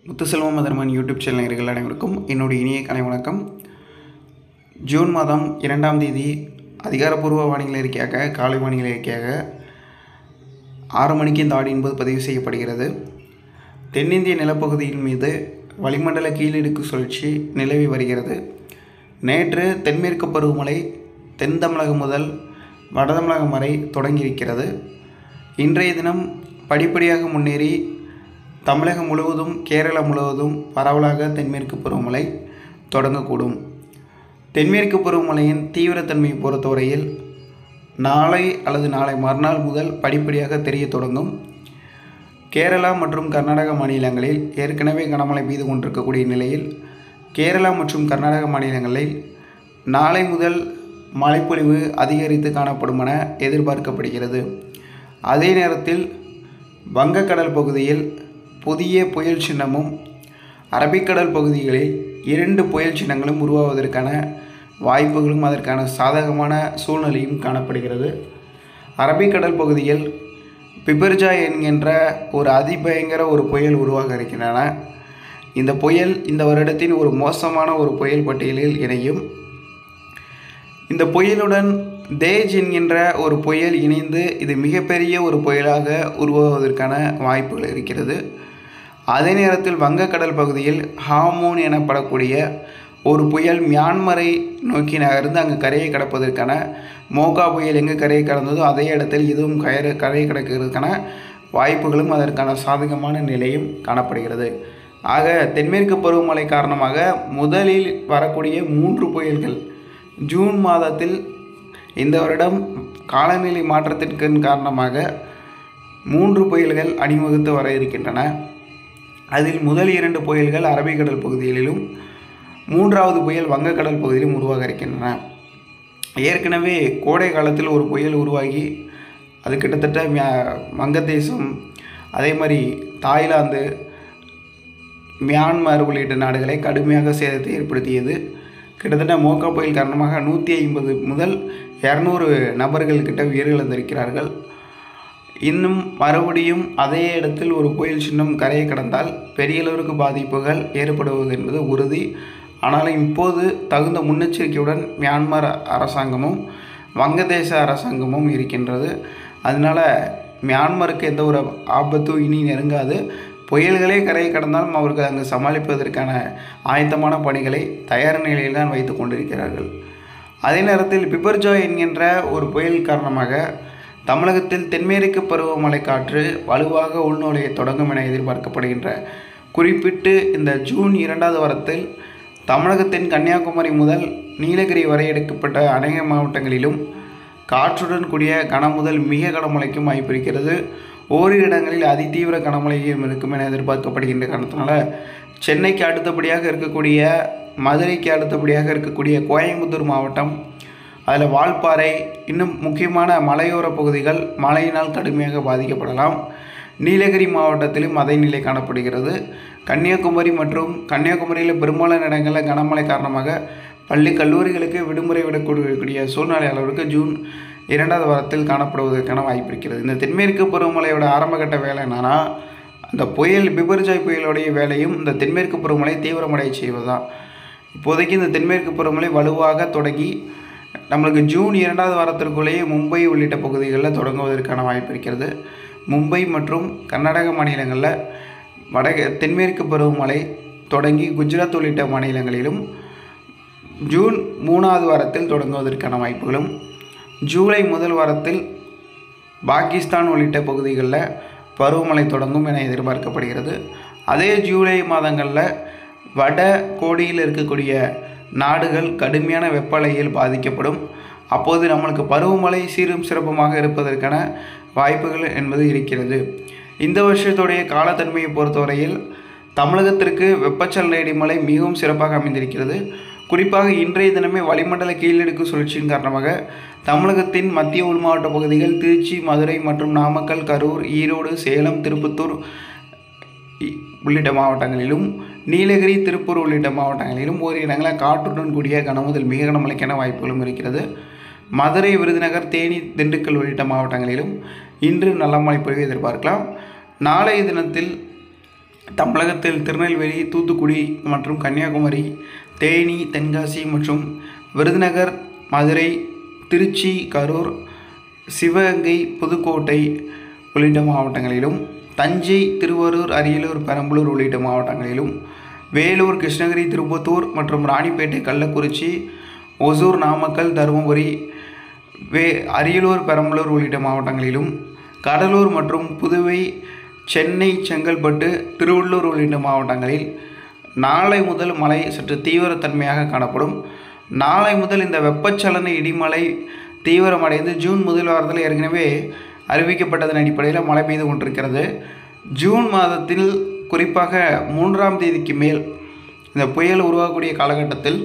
Muthuselvam மதர்மன் YouTube channel நேயர்கள் அனைவருக்கும் என்னுடைய இனிய கலை வணக்கம். ஜூன் மாதம் 2ஆம் தேதி அதிகாரப்பூர்வ வானிலை அறிக்கையாக காலை வானிலை அறிக்கையாக 6 மணிக்கு இந்த ஆடி என்பது பதிவு செய்யப்படுகிறது. தென்னிந்திய நிலப்பகுதியின் மீது வளிமண்டல கீழடுக்கு சுழற்சி நிலவி வருகிறது. நேற்று தென்மேற்கு பருவமழை தென் தமிழகம் முதல் வட தமிழகம் வரை தொடங்கியிருக்கிறது. இன்றைய தினம் படிப்படியாக முன்னேறி தமிழகம் முழுவதும் கேரளம் முழுவதும் பரவலாக தென்மேற்கு பருவமழை தொடங்கக்கூடும். தென்மேற்கு பருவமழையின் தீவிரத்தன்மையை பொறுத்தவரையில் நாளை அல்லது நாளை மறுநாள் முதல் படிப்படியாக தெரிய தொடங்கும். கேரளா மற்றும் கர்நாடக மாநிலங்களில் ஏற்கனவே கனமழை பெய்து கொண்டிருக்கக்கூடிய நிலையில் கேரளா மற்றும் கர்நாடக மாநிலங்களில் நாளை முதல் மழைப்பொழிவு அதிகரித்து காணப்படும் என எதிர்பார்க்கப்படுகிறது. அதே நேரத்தில் வங்கக்கடல் பகுதியில் புதிய புயல் சின்னமும் அரபிக்கடல் பகுதிகளில் 2 புயல் சின்னங்களும் உருவாவதற்கான வாய்ப்புகளும் அதற்கான சாதகமான சூழ்நிலையும் காணப்படுகிறது. அரபிக்கடல் பகுதியில் பிபர்ஜாய் என்கின்ற ஒரு அதிபயங்கர ஒரு புயல் உருவாக இருக்கின்றன. இந்த புயல் இந்த வருடத்தின் ஒரு மோசமான ஒரு புயல் பட்டியலில் இணையும். இந்த புயலுடன் தேஜ் என்கின்ற ஒரு புயல் இணைந்து இது மிகப்பெரிய ஒரு புயலாக உருவாவதற்கான வாய்ப்புகள் இருக்கிறது. அதே நேரத்தில் வங்கக்கடல் பகுதியில் ஹாமூன் எனப்படக்கூடிய ஒரு புயல் மியான்மரை நோக்கி நகர்ந்து அங்கு கரையை கடப்பதற்கான மோகா புயல் எங்கு கரையை கடந்ததோ அதே இடத்தில் இதுவும் கரையை கடக்கிறதுக்கான வாய்ப்புகளும் அதற்கான சாதகமான நிலையும் காணப்படுகிறது. ஆக தென்மேற்கு பருவமழை காரணமாக முதலில் வரக்கூடிய 3 புயல்கள் ஜூன் மாதத்தில் இந்த வருடம் காலநிலை மாற்றத்திற்கு காரணமாக 3 புயல்கள் அணிவகுத்து வர இருக்கின்றன. அதில் முதல் 2 புயல்கள் அரபிக்கடல் பகுதிகளிலும் 3வது புயல் வங்கக்கடல் பகுதியிலும் உருவாக இருக்கின்றன. ஏற்கனவே கோடை காலத்தில் ஒரு புயல் உருவாகி அது கிட்டத்தட்ட வங்கதேசம் அதே மாதிரி தாய்லாந்து மியான்மர் உள்ளிட்ட நாடுகளை கடுமையாக சேதத்தை ஏற்படுத்தியது. கிட்டத்தட்ட மோகா புயல் காரணமாக 150 முதல் 200 நபர்கள் கிட்ட உயிரிழந்திருக்கிறார்கள். இன்னும் மறுபடியும் அதே இடத்தில் ஒரு புயல் சின்னம் கரையை கடந்தால் பெரிய அளவிற்கு பாதிப்புகள் ஏற்படுவது என்பது உறுதி. ஆனாலும் இப்போது தகுந்த முன்னெச்சரிக்கையுடன் மியான்மர் அரசாங்கமும் வங்கதேச அரசாங்கமும் இருக்கின்றது. அதனால் மியான்மருக்கு எந்த ஒரு ஆபத்தும் இனி நெருங்காது. புயல்களே கரையை கடந்தாலும் அவர்கள் அங்கு சமாளிப்பதற்கான ஆயத்தமான பணிகளை தயார் நிலையில் தான் வைத்து கொண்டிருக்கிறார்கள். அதே நேரத்தில் பிபர்ஜாய் என்கின்ற ஒரு புயல் காரணமாக தமிழகத்தில் தென்மேற்கு பருவமழை காற்று வலுவாக உள்நுழைய தொடங்கும் என எதிர்பார்க்கப்படுகின்ற குறிப்பிட்டு இந்த ஜூன் 2வது வாரத்தில் தமிழகத்தின் கன்னியாகுமரி முதல் நீலகிரி வரை எடுக்கப்பட்ட அநேக மாவட்டங்களிலும் காற்றுடன் கூடிய கனமுதல் மிக கனமழைக்கும் வாய்ப்பு இருக்கிறது. ஓரிரு இடங்களில் அதிதீவிர கனமழையும் இருக்கும் என எதிர்பார்க்கப்படுகின்ற காரணத்தினால சென்னைக்கு அடுத்தபடியாக இருக்கக்கூடிய மதுரைக்கு அடுத்தபடியாக இருக்கக்கூடிய கோயம்புத்தூர் மாவட்டம் அதில் வால்பாறை இன்னும் முக்கியமான மலையோர பகுதிகள் மழையினால் கடுமையாக பாதிக்கப்படலாம். நீலகிரி மாவட்டத்திலும் அதே நிலை காணப்படுகிறது. கன்னியாகுமரி மற்றும் கன்னியாகுமரியில் பெரும்பாலான இடங்களில் கனமழை காரணமாக பள்ளி கல்லூரிகளுக்கு விடுமுறை விடக்கூடிய சூழ்நிலை அளவிற்கு ஜூன் 2வது வாரத்தில் காணப்படுவதற்கான வாய்ப்பு இருக்கிறது. இந்த தென்மேற்கு பருவமழையோட ஆரம்பகட்ட வேலை என்னன்னா அந்த புயல் பிபர்ஜாய் புயலுடைய வேலையும் இந்த தென்மேற்கு பருவமழை தீவிரமடைய செய்வது தான். இப்போதைக்கு இந்த தென்மேற்கு பருவமழை வலுவாக தொடங்கி நம்மளுக்கு ஜூன் 2வது வாரத்திற்குள்ளேயே மும்பை உள்ளிட்ட பகுதிகளில் தொடங்குவதற்கான வாய்ப்பு இருக்கிறது. மும்பை மற்றும் கர்நாடக மாநிலங்களில் தென்மேற்கு பருவமழை தொடங்கி குஜராத் உள்ளிட்ட மாநிலங்களிலும் ஜூன் 3வது வாரத்தில் தொடங்குவதற்கான வாய்ப்புகளும் ஜூலை முதல் வாரத்தில் பாகிஸ்தான் உள்ளிட்ட பகுதிகளில் பருவமழை தொடங்கும் என எதிர்பார்க்கப்படுகிறது. அதே ஜூலை மாதங்களில் வட கோடியில் இருக்கக்கூடிய நாடுகள் கடுமையான வெப்பநிலையில் பாதிக்கப்படும். அப்போது நம்மளுக்கு பருவமழை சீரும் சிறப்புமாக இருப்பதற்கான வாய்ப்புகள் என்பது இருக்கிறது. இந்த வருஷத்துடைய காலத்தன்மையை பொறுத்தவரையில் தமிழகத்திற்கு வெப்பச்சலன இடிமழை மிகவும் சிறப்பாக அமைந்திருக்கிறது. குறிப்பாக இன்றைய தினமே வளிமண்டல கீழடுக்கு சுழற்சியின் காரணமாக தமிழகத்தின் மத்திய உள் மாவட்ட பகுதிகள் திருச்சி, மதுரை மற்றும் நாமக்கல், கரூர், ஈரோடு, சேலம், திருப்பத்தூர் உள்ளிட்ட மாவட்டங்களிலும் நீலகிரி, திருப்பூர் உள்ளிட்ட மாவட்டங்களிலும் ஓரிரு இடங்களில் காற்றுடன் கூடிய கனமுதல் மிக கனமழைக்கான வாய்ப்புகளும் இருக்கிறது. மதுரை, விருதுநகர், தேனி, திண்டுக்கல் உள்ளிட்ட மாவட்டங்களிலும் இன்று நல்ல மழை பொழிவை எதிர்பார்க்கலாம். நாளைய தினத்தில் தமிழகத்தில் திருநெல்வேலி, தூத்துக்குடி மற்றும் கன்னியாகுமரி, தேனி, தென்காசி மற்றும் விருதுநகர், மதுரை, திருச்சி, கரூர், சிவகங்கை, புதுக்கோட்டை உள்ளிட்ட மாவட்டங்களிலும், தஞ்சை, திருவாரூர், அரியலூர், பெரம்பலூர் உள்ளிட்ட மாவட்டங்களிலும், வேலூர், கிருஷ்ணகிரி, திருப்பத்தூர் மற்றும் ராணிப்பேட்டை, கள்ளக்குறிச்சி, ஒசூர், நாமக்கல், தருமபுரி, அரியலூர், பெரம்பலூர் உள்ளிட்ட மாவட்டங்களிலும், கடலூர் மற்றும் புதுவை, சென்னை, செங்கல்பட்டு, திருவள்ளூர் உள்ளிட்ட மாவட்டங்களில் நாளை முதல் மழை சற்று தீவிரத்தன்மையாக காணப்படும். நாளை முதல் இந்த வெப்பச்சலன இடிமலை தீவிரமடைந்து ஜூன் முதல் வாரத்தில் ஏற்கனவே அறிவிக்கப்பட்டதன் அடிப்படையில் மழை பெய்து கொண்டிருக்கிறது. ஜூன் மாதத்தில் குறிப்பாக 3ஆம் தேதிக்கு மேல் இந்த புயல் உருவாகக்கூடிய காலகட்டத்தில்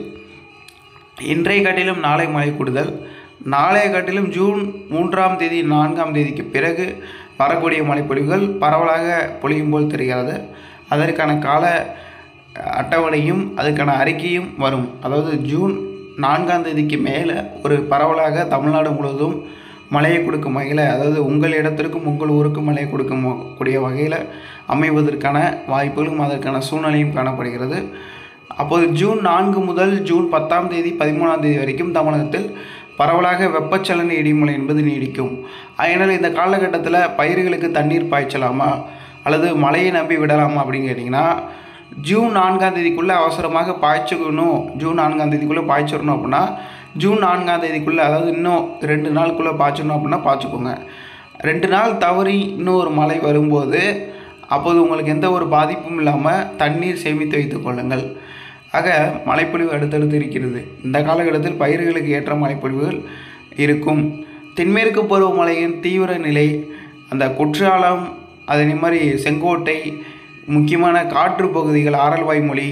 இன்றைய காட்டிலும் நாளை மழை கூடுதல், நாளைய காட்டிலும் ஜூன் 3ஆம் தேதி 4ஆம் தேதிக்கு பிறகு வரக்கூடிய மழைப்பொழிவுகள் பரவலாக பொழியும் போல் தெரிகிறது. அதற்கான கால அட்டவணையும் அதுக்கான அறிக்கையும் வரும். அதாவது ஜூன் 4ஆம் தேதிக்கு மேலே ஒரு பரவலாக தமிழ்நாடு முழுவதும் மழையை கொடுக்கும் வகையில், அதாவது உங்கள் இடத்திற்கும் உங்கள் ஊருக்கும் மழையை கொடுக்கும் கூடிய வகையில் அமைவதற்கான வாய்ப்புகளும் அதற்கான சூழ்நிலையும் காணப்படுகிறது. அப்போது ஜூன் 4 முதல் ஜூன் 10ஆம் தேதி 13ஆம் தேதி வரைக்கும் தமிழகத்தில் பரவலாக வெப்பச்சலன இடிமழை என்பது நீடிக்கும். அதனால் இந்த காலகட்டத்தில் பயிர்களுக்கு தண்ணீர் பாய்ச்சலாமா அல்லது மழையை நம்பி விடலாமா அப்படின்னு கேட்டிங்கன்னா, ஜூன் 4ஆம் தேதிக்குள்ளே அவசரமாக பாய்ச்சிக்கணும், ஜூன் 4ஆம் தேதிக்குள்ளே பாய்ச்சிடணும் அப்படின்னா ஜூன் 4ஆம் தேதிக்குள்ளே, அதாவது இன்னும் 2 நாளுக்குள்ளே பாய்ச்சணும் அப்படின்னா பாய்ச்சிக்கோங்க. 2 நாள் தவறி இன்னும் ஒரு மழை வரும்போது அப்போது உங்களுக்கு எந்த ஒரு பாதிப்பும் இல்லாமல் தண்ணீர் சேமித்து வைத்துக் கொள்ளுங்கள். ஆக மழைப்பொழிவு அடுத்தடுத்து இருக்கிறது. இந்த காலகட்டத்தில் பயிர்களுக்கு ஏற்ற மழைப்பொழிவுகள் இருக்கும். தென்மேற்கு பருவமழையின் தீவிர நிலை, அந்த குற்றாலம், அதே மாதிரி செங்கோட்டை, முக்கியமான காற்று பகுதிகள் ஆரல்வாய்மொழி,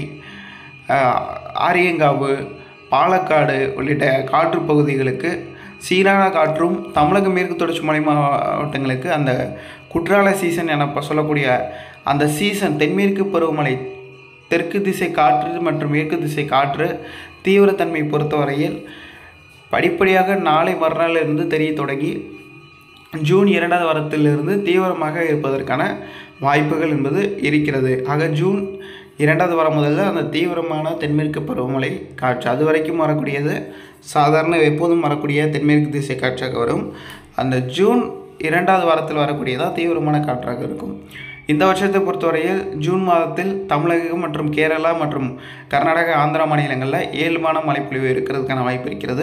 ஆரியங்காவு, பாலக்காடு உள்ளிட்ட காற்று பகுதிகளுக்கு சீரான காற்றும், தமிழக மேற்கு தொடர்ச்சி மலை மாவட்டங்களுக்கு அந்த குற்றால சீசன் என சொல்லக்கூடிய அந்த சீசன், தென்மேற்கு பருவமழை, தெற்கு திசை காற்று மற்றும் மேற்கு திசை காற்று தீவிரத்தன்மை பொறுத்தவரையில் படிப்படியாக நாளை மறுநாளிலிருந்து தெரிய தொடங்கி ஜூன் 2ஆவது வாரத்திலிருந்து தீவிரமாக இருப்பதற்கான வாய்ப்புகள் என்பது இருக்கிறது. ஆக ஜூன் 2ஆவது வாரம் முதல்ல அந்த தீவிரமான தென்மேற்கு பருவமழை காற்று, அது வரைக்கும் வரக்கூடியது சாதாரண எப்போதும் வரக்கூடிய தென்மேற்கு திசை காற்றாக வரும். அந்த ஜூன் 2ஆவது வாரத்தில் வரக்கூடியதான் தீவிரமான காற்றாக இருக்கும். இந்த வருஷத்தை பொறுத்தவரையில் ஜூன் மாதத்தில் தமிழகம் மற்றும் கேரளா மற்றும் கர்நாடகா, ஆந்திரா மாநிலங்களில் இயல்பான மழைப்பொழிவு இருக்கிறதுக்கான வாய்ப்பு இருக்கிறது.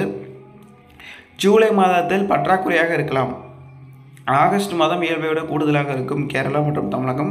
ஜூலை மாதத்தில் பற்றாக்குறையாக இருக்கலாம். ஆகஸ்ட் மாதம் இயல்பை விட கூடுதலாக இருக்கும் கேரளா மற்றும் தமிழகம்.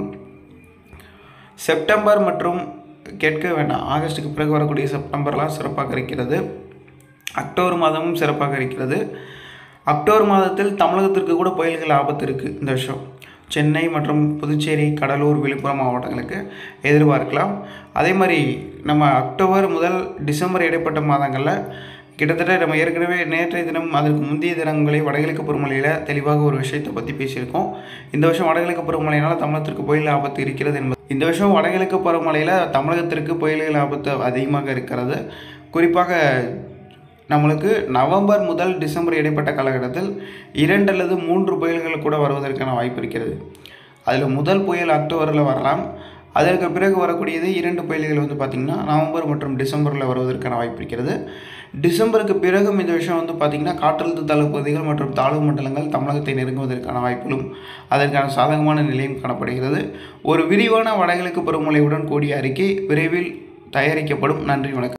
செப்டம்பர் மற்றும் கேட்க வேண்டாம், ஆகஸ்ட்டுக்கு பிறகு வரக்கூடிய செப்டம்பர்லாம் சிறப்பாக இருக்கிறது. அக்டோபர் மாதமும் சிறப்பாக இருக்கிறது. அக்டோபர் மாதத்தில் தமிழகத்திற்கு கூட புயல்கள் ஆபத்து இருக்குது. இந்த வருஷம் சென்னை மற்றும் புதுச்சேரி, கடலூர், விழுப்புரம் மாவட்டங்களுக்கு எதிர்பார்க்கலாம். அதே மாதிரி நம்ம அக்டோபர் முதல் டிசம்பர் இடைப்பட்ட மாதங்களில் கிட்டத்தட்ட நம்ம ஏற்கனவே நேற்றைய தினம் அதற்கு முந்தைய தினங்களை வடகிழக்கு பருவமழையில் தெளிவாக ஒரு விஷயத்தை பற்றி பேசியிருக்கோம். இந்த வருஷம் வடகிழக்கு பருவமழையினால் தமிழகத்திற்கு புயல் ஆபத்து இருக்கிறது என்பது, இந்த வருஷம் வடகிழக்கு பருவமழையில் தமிழகத்திற்கு புயல்கள் ஆபத்து அதிகமாக இருக்கிறது. குறிப்பாக நம்மளுக்கு நவம்பர் முதல் டிசம்பர் இடைப்பட்ட காலகட்டத்தில் 2 அல்லது 3 புயல்கள் கூட வருவதற்கான வாய்ப்பு இருக்கிறது. அதில் முதல் புயல் அக்டோபரில் வரலாம். அதற்கு பிறகு வரக்கூடியது 2 புயல்கள் வந்து பார்த்திங்கன்னா நவம்பர் மற்றும் டிசம்பரில் வருவதற்கான வாய்ப்பு இருக்கிறது. டிசம்பருக்கு பிறகும் இந்த விஷயம் வந்து பார்த்திங்கன்னா காற்றழுத்த தாழ்வு பகுதிகள் மற்றும் தாழ்வு மண்டலங்கள் தமிழகத்தை நெருங்குவதற்கான வாய்ப்புகளும் அதற்கான சாதகமான நிலையும் காணப்படுகிறது. ஒரு விரிவான வடகிழக்கு பருவமழையுடன் கூடிய அறிக்கை விரைவில் தயாரிக்கப்படும். நன்றி, வணக்கம்.